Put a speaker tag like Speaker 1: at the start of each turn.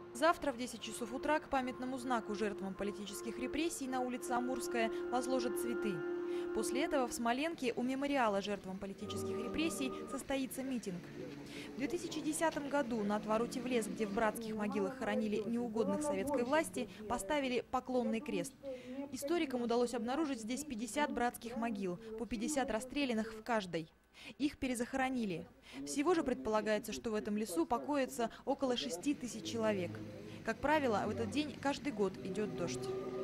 Speaker 1: Завтра в 10 часов утра к памятному знаку жертвам политических репрессий на улице Амурская возложат цветы. После этого в Смоленке у мемориала жертвам политических репрессий состоится митинг. В 2010 году на отвороте в лес, где в братских могилах хоронили неугодных советской власти, поставили поклонный крест. Историкам удалось обнаружить здесь 50 братских могил, по 50 расстрелянных в каждой. Их перезахоронили. Всего же предполагается, что в этом лесу покоится около 6 тысяч человек. Как правило, в этот день каждый год идет дождь.